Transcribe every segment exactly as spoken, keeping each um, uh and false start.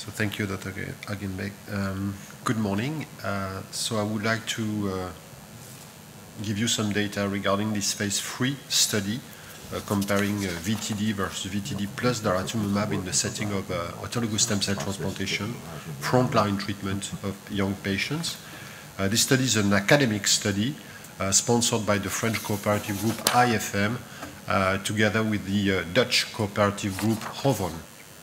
So thank you, Doctor Hagenbeck. Um, good morning. Uh, so I would like to uh, give you some data regarding this phase three study uh, comparing uh, V T D versus V T D plus daratumumab in the setting of uh, autologous stem cell transplantation, frontline treatment of young patients. Uh, this study is an academic study uh, sponsored by the French cooperative group I F M uh, together with the uh, Dutch cooperative group HOVON.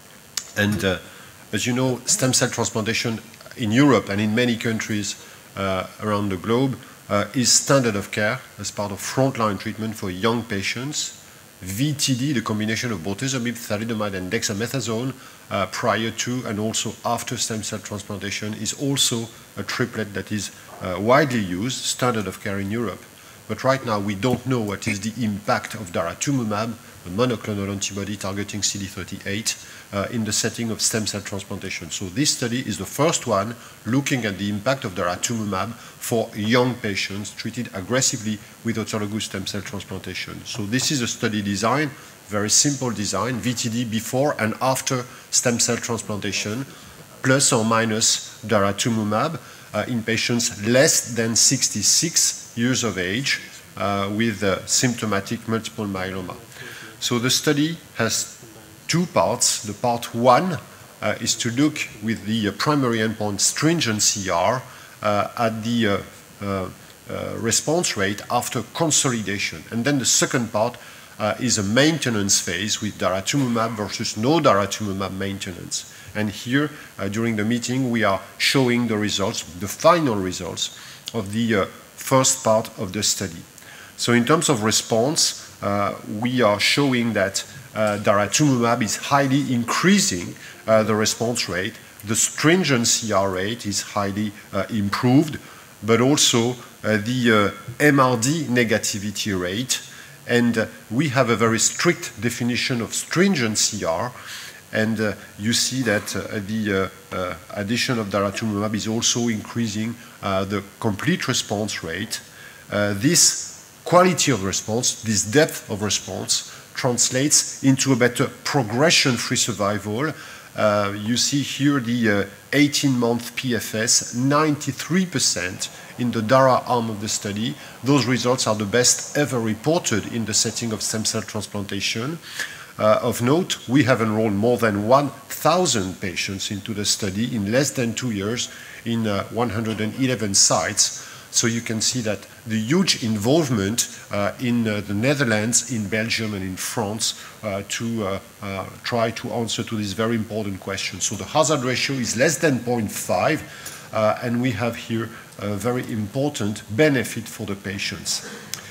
And uh, as you know, stem cell transplantation in Europe and in many countries uh, around the globe uh, is standard of care as part of frontline treatment for young patients. V T D, the combination of bortezomib, thalidomide, and dexamethasone uh, prior to and also after stem cell transplantation is also a triplet that is uh, widely used, standard of care in Europe. But right now we don't know what is the impact of daratumumab, a monoclonal antibody targeting C D thirty-eight, uh, in the setting of stem cell transplantation. So this study is the first one looking at the impact of daratumumab for young patients treated aggressively with autologous stem cell transplantation. So this is a study design, very simple design, V T D before and after stem cell transplantation, plus or minus daratumumab uh, in patients less than sixty-six years of age uh, with uh, symptomatic multiple myeloma. So the study has two parts. The part one uh, is to look with the uh, primary endpoint stringent C R uh, at the uh, uh, uh, response rate after consolidation. And then the second part uh, is a maintenance phase with daratumumab versus no daratumumab maintenance. And here, uh, during the meeting, we are showing the results, the final results of the uh, first part of the study. So in terms of response, uh, we are showing that uh, daratumumab is highly increasing uh, the response rate. The stringent C R rate is highly uh, improved, but also uh, the uh, M R D negativity rate. And uh, we have a very strict definition of stringent C R. And uh, you see that uh, the uh, uh, addition of daratumumab is also increasing uh, the complete response rate. Uh, this quality of response, this depth of response, translates into a better progression-free survival. Uh, you see here the eighteen-month uh, P F S, ninety-three percent in the DARA arm of the study. Those results are the best ever reported in the setting of stem cell transplantation. Uh, of note, we have enrolled more than one thousand patients into the study in less than two years in uh, one hundred eleven sites. So you can see that the huge involvement uh, in uh, the Netherlands, in Belgium, and in France uh, to uh, uh, try to answer to this very important question. So the hazard ratio is less than zero point five, uh, and we have here a very important benefit for the patients.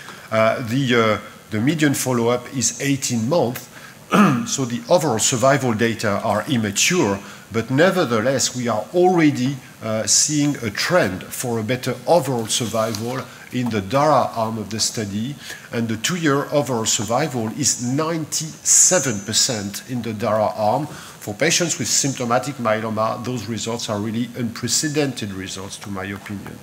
Uh, the, uh, the median follow-up is eighteen months. So the overall survival data are immature, but nevertheless, we are already uh, seeing a trend for a better overall survival in the DARA arm of the study, and the two-year overall survival is ninety-seven percent in the DARA arm. For patients with symptomatic myeloma, those results are really unprecedented results, to my opinion.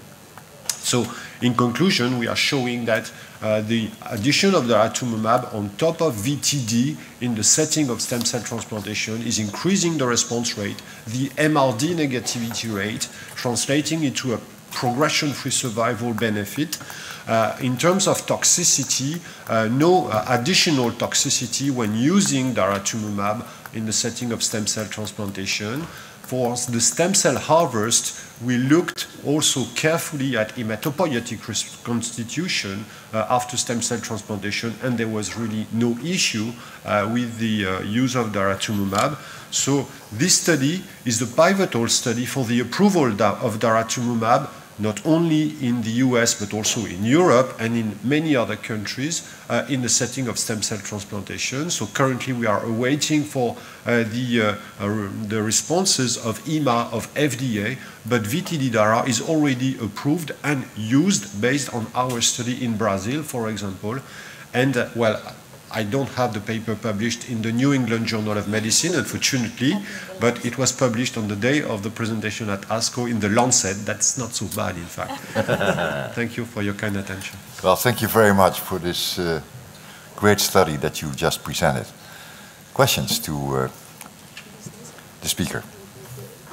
So, in conclusion, we are showing that uh, the addition of daratumumab on top of V T D in the setting of stem cell transplantation is increasing the response rate, the M R D negativity rate, translating into a progression-free survival benefit. Uh, in terms of toxicity, uh, no uh, additional toxicity when using daratumumab in the setting of stem cell transplantation. For the stem cell harvest, we looked also carefully at hematopoietic reconstitution uh, after stem cell transplantation, and there was really no issue uh, with the uh, use of daratumumab. So this study is the pivotal study for the approval of daratumumab, not only in the U S but also in Europe and in many other countries uh, in the setting of stem cell transplantation. So currently we are awaiting for uh, the, uh, uh, the responses of E M A, of F D A, but V T D DARA is already approved and used based on our study in Brazil, for example. And uh, well, I don't have the paper published in the New England Journal of Medicine, unfortunately, but it was published on the day of the presentation at ASCO in the Lancet. That's not so bad, in fact. Thank you for your kind attention. Well, thank you very much for this uh, great study that you just presented. Questions to uh, the speaker?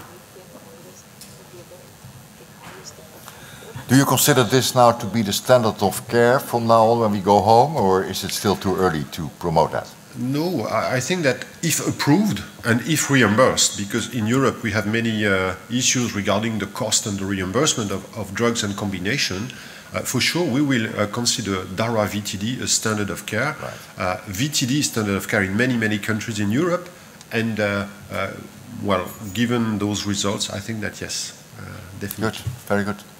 Do you consider this now to be the standard of care from now on when we go home, or is it still too early to promote that? No, I I think that if approved and if reimbursed, because in Europe we have many uh, issues regarding the cost and the reimbursement of, of drugs and combination, uh, for sure we will uh, consider DARA V T D a standard of care. Right. Uh, V T D is standard of care in many, many countries in Europe, and uh, uh, well, given those results, I think that yes, uh, definitely. Good, very good.